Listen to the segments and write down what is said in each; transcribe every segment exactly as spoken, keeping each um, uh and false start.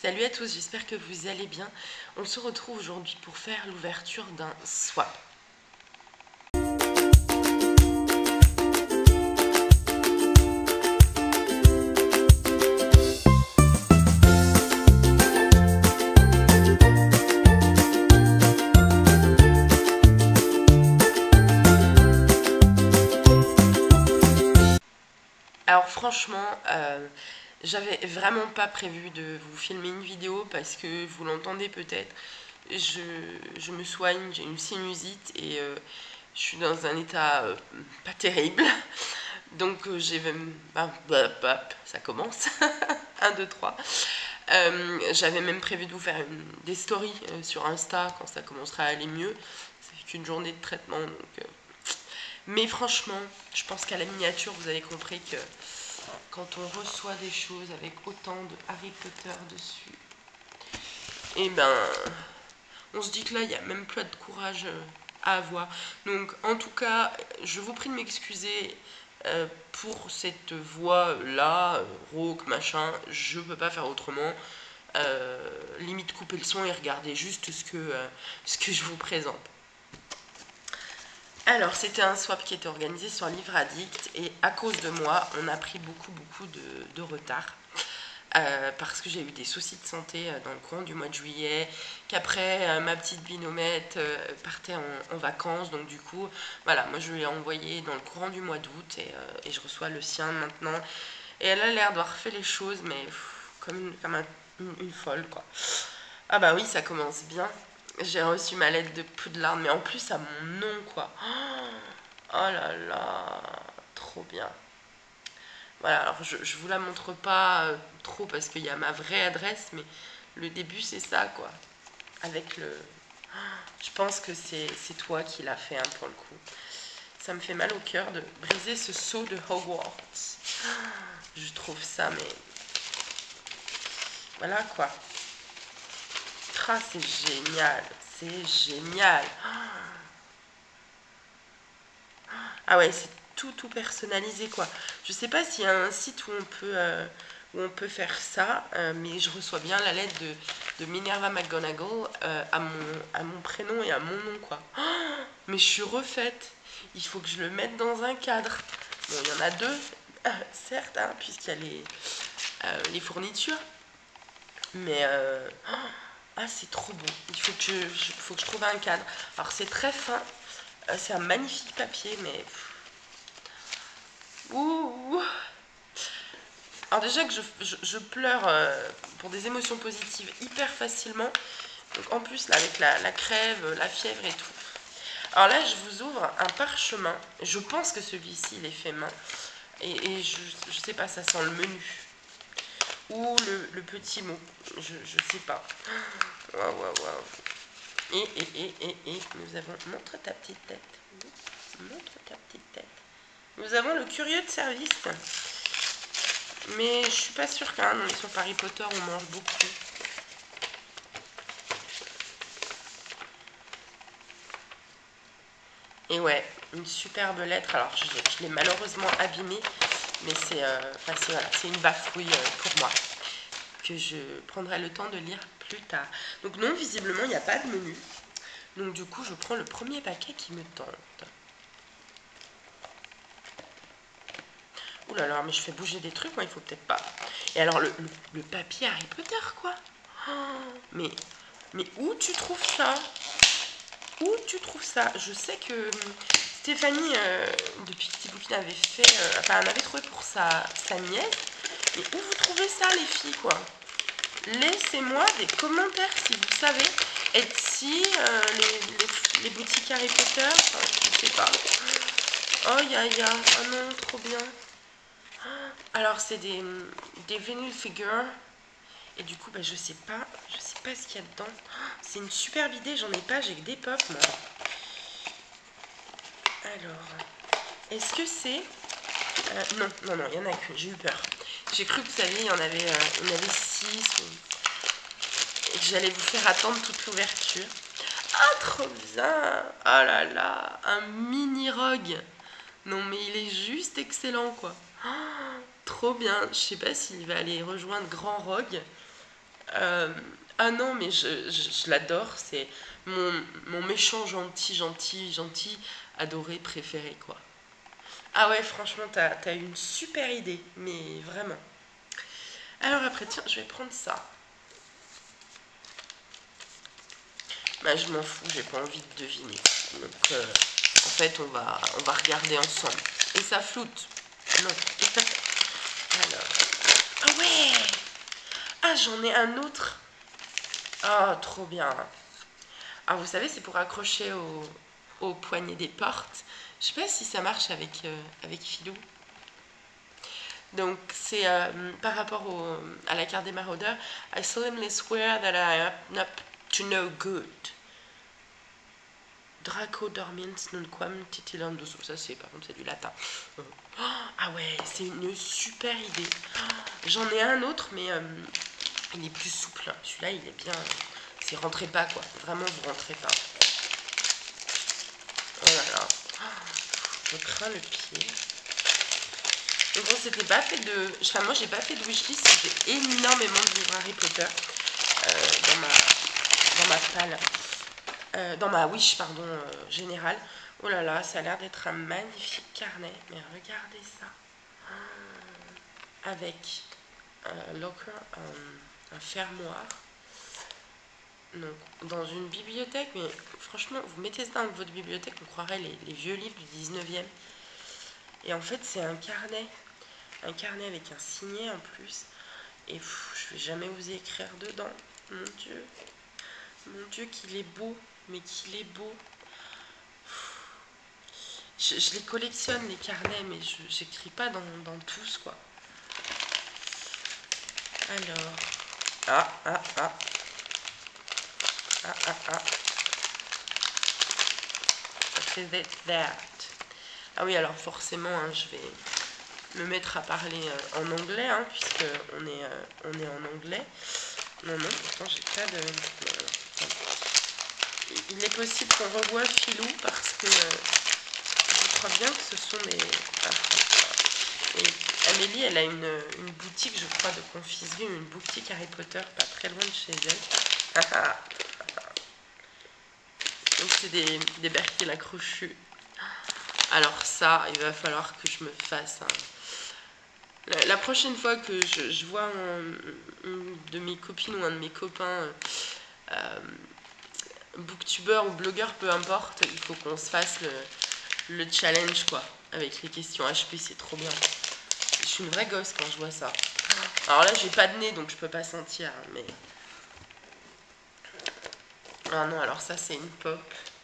Salut à tous, j'espère que vous allez bien. On se retrouve aujourd'hui pour faire l'ouverture d'un swap. Alors franchement, euh, j'avais vraiment pas prévu de vous filmer une vidéo parce que vous l'entendez peut-être, je, je me soigne, j'ai une sinusite et euh, je suis dans un état euh, pas terrible. Donc euh, j'ai... bah, bah, bah, ça commence. un, deux, trois. Euh, j'avais même prévu de vous faire une, des stories euh, sur Insta quand ça commencera à aller mieux. C'est qu'une journée de traitement, donc... Euh, mais franchement, je pense qu'à la miniature, vous avez compris que quand on reçoit des choses avec autant de Harry Potter dessus, et ben, on se dit que là, il n'y a même plus de courage à avoir. Donc, en tout cas, je vous prie de m'excuser euh, pour cette voix-là, euh, rauque, machin. Je peux pas faire autrement. Euh, limite, couper le son et regarder juste ce que, euh, ce que je vous présente. Alors, c'était un swap qui était organisé sur Livre Addict et à cause de moi, on a pris beaucoup, beaucoup de, de retard. Euh, parce que j'ai eu des soucis de santé dans le courant du mois de juillet, qu'après euh, ma petite binomette euh, partait en, en vacances, donc du coup, voilà, moi je lui ai envoyé dans le courant du mois d'août et, euh, et je reçois le sien maintenant. Et elle a l'air d'avoir fait les choses, mais pff, comme, une, comme un, une, une folle, quoi. Ah bah oui, ça commence bien. J'ai reçu ma lettre de Poudlard, mais en plus à mon nom, quoi. Oh là là, trop bien. Voilà, alors je, je vous la montre pas euh, trop parce qu'il y a ma vraie adresse, mais le début c'est ça, quoi. Avec le... Je pense que c'est toi qui l'as fait, hein, pour le coup. Ça me fait mal au cœur de briser ce sceau de Hogwarts. Je trouve ça, mais... Voilà, quoi. Ah, c'est génial, c'est génial. Ah ouais, c'est tout tout personnalisé, quoi. Je sais pas s'il y a un site où on peut euh, où on peut faire ça, euh, mais je reçois bien la lettre de, de Minerva McGonagall euh, à mon à mon prénom et à mon nom, quoi. Oh, mais je suis refaite. Il faut que je le mette dans un cadre. Bon, il y en a deux, euh, certes, hein, puisqu'il y a les euh, les fournitures, mais euh, oh, ah, c'est trop beau. Il faut que je, je faut que je trouve un cadre. Alors c'est très fin. Euh, c'est un magnifique papier, mais... Ouh. Alors déjà que je, je, je pleure euh, pour des émotions positives hyper facilement. Donc en plus, là, avec la, la crève, la fièvre et tout. Alors là, je vous ouvre un parchemin. Je pense que celui-ci, il est fait main. Et, et je, je sais pas, ça sent le menu. Ou le, le petit mot. Je, je sais pas. Waouh, waouh, waouh. Et, et, et, et, et, nous avons... Montre ta petite tête. Montre ta petite tête. Nous avons le curieux de service. Mais je suis pas sûre qu'un on est sur Harry Potter, on mange beaucoup. Et ouais, une superbe lettre. Alors, je, je l'ai malheureusement abîmée. Mais c'est euh, enfin, voilà, une bafouille euh, pour moi. Que je prendrai le temps de lire plus tard. Donc non, visiblement, il n'y a pas de menu. Donc du coup, je prends le premier paquet qui me tente. Ouh là là, mais je fais bouger des trucs, moi, il faut peut-être pas. Et alors, le, le, le papier Harry Potter, quoi. Oh, mais, mais où tu trouves ça? Où tu trouves ça? Je sais que Stéphanie, euh, depuis que Petit avait fait... Euh, enfin, elle avait trouvé pour sa, sa nièce. Mais où vous trouvez ça, les filles, quoi? Laissez-moi des commentaires si vous savez. Etsy, euh, les, les, les boutiques Harry Potter, enfin, je sais pas. Oh, ya ya, oh non, trop bien. Alors, c'est des, des vinyl figures. Et du coup, bah, je sais pas. Je sais pas ce qu'il y a dedans. C'est une superbe idée. J'en ai pas. J'ai que des pop, moi. Alors, est-ce que c'est... Euh, non, non, non, il y en a qu'une. J'ai eu peur. J'ai cru que vous saviez, il y en avait, euh, il y en avait six. Ou... Et que j'allais vous faire attendre toute l'ouverture. Ah, trop bien. Oh là là. Un mini rogue. Non, mais il est juste excellent, quoi. Oh, trop bien. Je sais pas s'il va aller rejoindre Grand Rogue. Euh, ah non, mais je, je, je l'adore. C'est mon, mon méchant gentil, gentil, gentil, adoré, préféré, quoi. Ah ouais, franchement, t'as, t'as une super idée, mais vraiment. Alors après, tiens, je vais prendre ça. Bah, je m'en fous, j'ai pas envie de deviner. Donc, euh, en fait, on va, on va regarder ensemble. Et ça floute. Non. Alors. Ah ouais! Ah, j'en ai un autre. Ah, trop bien. Ah, vous savez, c'est pour accrocher au, au poignet des portes. Je sais pas si ça marche avec, euh, avec Philou. Donc, c'est euh, par rapport au, à la carte des maraudeurs. I solemnly swear that I am up to no good. Draco dormiens nunquam titillandus. Ça, c'est par contre, c'est du latin. Oh, ah ouais, c'est une super idée. Oh, j'en ai un autre, mais euh, il est plus souple. Celui-là, il est bien. C'est rentrez pas, quoi. Vraiment, vous rentrez pas. Oh là là. Je crains le pied. Donc bon, c'était pas fait de... Enfin, moi, j'ai pas fait de wishlist. J'ai énormément de livres Harry Potter euh, dans ma dans ma palle. Euh, dans ma wish, pardon, euh, générale. Oh là là, ça a l'air d'être un magnifique carnet. Mais regardez ça. Avec un locker, un, un fermoir. Donc, dans une bibliothèque, mais franchement, vous mettez ça dans votre bibliothèque, on croirait les, les vieux livres du dix-neuvième. Et en fait, c'est un carnet. Un carnet avec un signet en plus. Et pff, je vais jamais oser écrire dedans. Mon Dieu. Mon Dieu, qu'il est beau. Mais qu'il est beau. Je, je les collectionne, les carnets, mais je j'écris pas dans, dans tous, quoi. Alors. Ah, ah, ah. Ah, ah, ah. C'est that. Ah oui, alors forcément, hein, je vais me mettre à parler euh, en anglais, hein, puisque on est, euh, on est en anglais. Non, non, pourtant j'ai pas de... Il est possible qu'on revoie Philou parce que euh, je crois bien que ce sont des... Ah, et Amélie, elle a une, une boutique, je crois, de confiserie, une boutique Harry Potter, pas très loin de chez elle. Donc c'est des, des berkels accrochus. Alors ça, il va falloir que je me fasse un... La, la prochaine fois que je, je vois un, une de mes copines ou un de mes copains euh, booktubeur ou blogueur, peu importe, il faut qu'on se fasse le, le challenge, quoi, avec les questions H P, c'est trop bien. Je suis une vraie gosse quand je vois ça. Alors là, j'ai pas de nez, donc je peux pas sentir, mais... Ah non, alors ça, c'est une pop.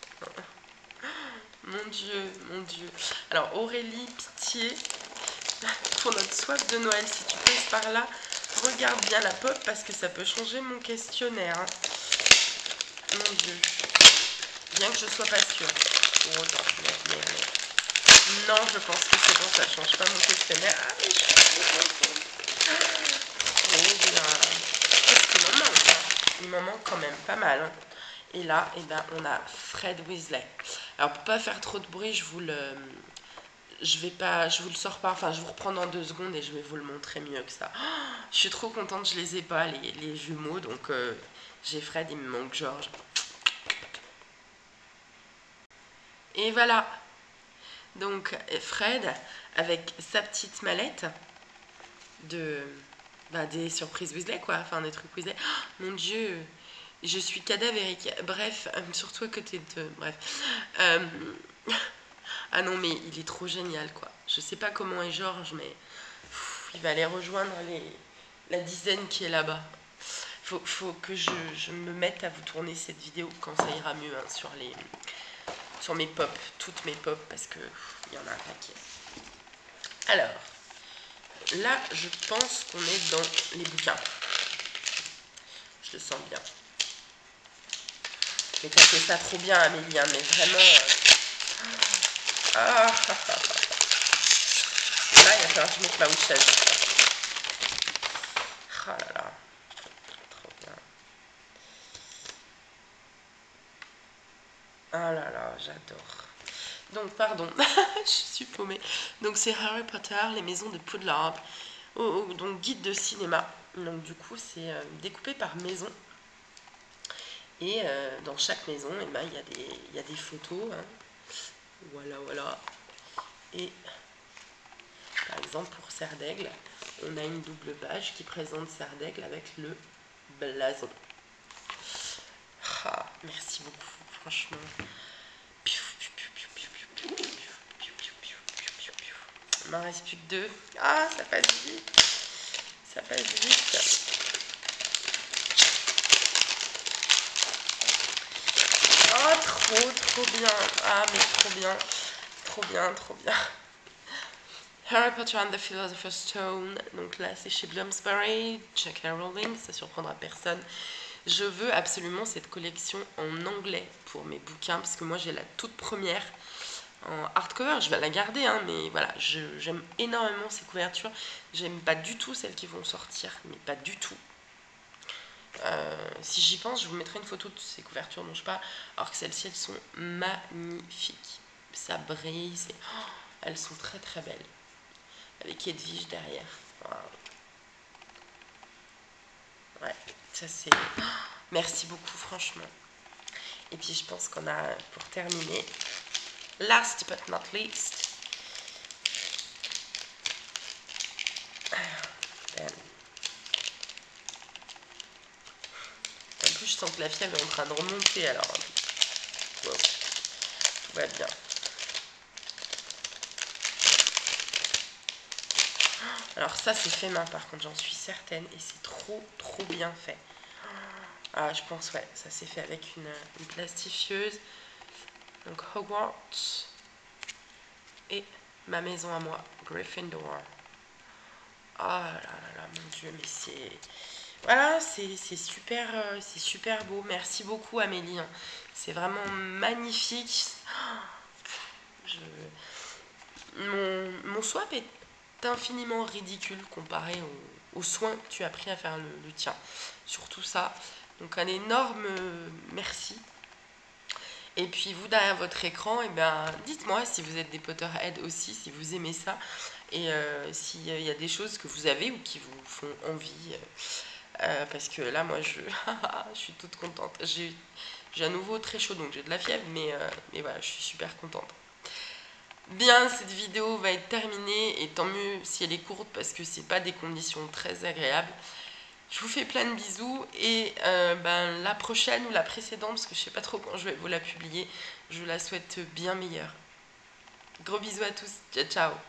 Mon Dieu, mon Dieu. Alors, Aurélie, pitié, pour notre soif de Noël, si tu passes par là, regarde bien la pop, parce que ça peut changer mon questionnaire. Hein. Mon Dieu. Bien que je sois pas sûre. Pour autant, mais, mais, mais... Non, je pense que c'est bon, ça change pas mon questionnaire. Ah, mais je suis trop contente. Trop bien. Qu'est-ce qu'il m'en manque, hein. Il m'en manque quand même pas mal. Hein. Et là, eh ben, on a Fred Weasley. Alors, pour pas faire trop de bruit, je vous le... Je vais pas... Je vous le sors pas. Enfin, je vous reprends dans deux secondes et je vais vous le montrer mieux que ça. Oh, je suis trop contente, je les ai pas, les, les jumeaux. Donc, euh, j'ai Fred, il me manque George. Et voilà. Donc, Fred, avec sa petite mallette de... Bah, des surprises Weasley, quoi. Enfin, des trucs Weasley. Oh, mon Dieu, je suis cadavérique. Bref, euh, surtout à côté de... Bref. Euh... Ah non, mais il est trop génial, quoi. Je sais pas comment est Georges, mais... Pff, il va aller rejoindre les... la dizaine qui est là-bas. Faut, faut que je, je me mette à vous tourner cette vidéo quand ça ira mieux, hein, sur les... sur mes pop, toutes mes pop, parce que il y en a un paquet. Alors, là, je pense qu'on est dans les bouquins. Je le sens bien. Mais t'as fait ça trop bien, Amélie, hein, mais vraiment... Euh... Ah, ah, ah, ah. Là, il va falloir que je mette ma witchage. Ah là là. Trop bien. Ah là là, j'adore. Donc, pardon, je suis paumée. Donc, c'est Harry Potter, les maisons de Poudlard. Oh, oh, donc, guide de cinéma. Donc du coup c'est euh, découpé par maison. Et euh, dans chaque maison, eh ben, il y a des, il y a des photos. Hein. Voilà, voilà. Et par exemple pour Serre d'Aigle, on a une double page qui présente Serre d'Aigle avec le blason. Ah, merci beaucoup, franchement. Il m'en reste plus que deux. Ah, ça passe vite. Ça passe vite. Oh, trop, trop bien. Ah, mais trop bien. Trop bien, trop bien. Harry Potter and the Philosopher's Stone. Donc là, c'est chez Bloomsbury. J K Rowling, ça surprendra personne. Je veux absolument cette collection en anglais pour mes bouquins, parce que moi, j'ai la toute première en hardcover. Je vais la garder, hein, mais voilà, j'aime énormément ces couvertures. J'aime pas du tout celles qui vont sortir, mais pas du tout. Euh, si j'y pense, je vous mettrai une photo de ces couvertures dont je parle, alors que celles-ci, elles sont magnifiques. Ça brille, oh, elles sont très très belles. Avec Edwige derrière. Wow. Ouais, ça c'est... Oh, merci beaucoup, franchement. Et puis je pense qu'on a, pour terminer, last but not least, en plus je sens que la fièvre est en train de remonter, alors wow. Tout va bien. Alors ça c'est fait main par contre, j'en suis certaine, et c'est trop trop bien fait. Ah, je pense, ouais, ça s'est fait avec une, une plastifieuse. Donc Hogwarts et ma maison à moi, Gryffindor. Ah là là là, mon Dieu, mais c'est... Voilà, c'est super, euh, c'est super beau. Merci beaucoup, Amélie. C'est vraiment magnifique. Je... Mon, mon swap est infiniment ridicule comparé aux, aux soins que tu as pris à faire le, le tien. Surtout ça. Donc un énorme merci. Et puis vous derrière votre écran, eh ben, dites-moi si vous êtes des Potterheads aussi, si vous aimez ça. Et euh, s'il y a des choses que vous avez ou qui vous font envie. Euh, parce que là, moi, je, je suis toute contente. J'ai à nouveau très chaud, donc j'ai de la fièvre, mais, euh, mais voilà, je suis super contente. Bien, cette vidéo va être terminée, et tant mieux si elle est courte, parce que c'est pas des conditions très agréables. Je vous fais plein de bisous, et euh, ben, la prochaine ou la précédente, parce que je sais pas trop quand je vais vous la publier, je vous la souhaite bien meilleure. Gros bisous à tous, ciao ciao.